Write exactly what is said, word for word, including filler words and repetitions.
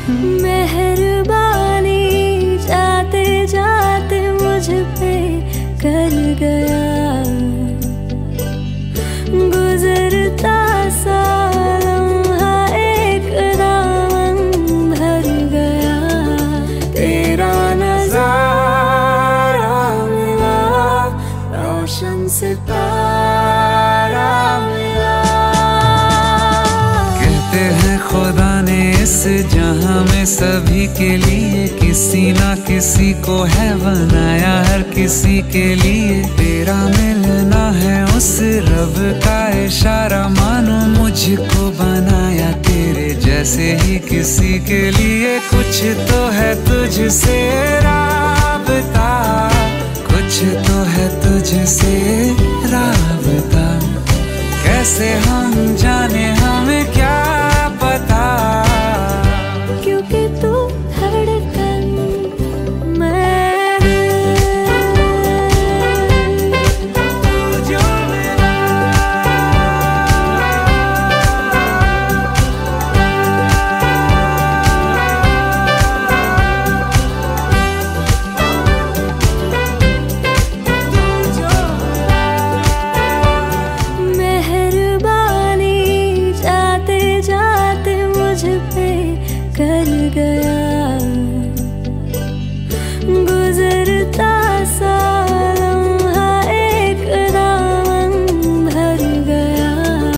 मेहरबानी जाते जाते मुझ पे कर गया, गुजरता सा लम्हा एक दामन भर गया। तेरा नजारा मिला, रोशन सितारा मिला। कहते हैं खुदा ने इस जहां में सभी के लिए किसी ना किसी को है बनाया, हर किसी के लिए तेरा मिलना है उस रब का इशारा। मानो मुझको बनाया तेरे जैसे ही किसी के लिए, कुछ तो है तुझसे राबता, कुछ तो है तुझसे राबता। कैसे हम जाने हमें क्या पता, क्योंकि तू धड़कन मैं, तू जो मिला। मेहरबानी जाते जाते मुझ पे कर गया,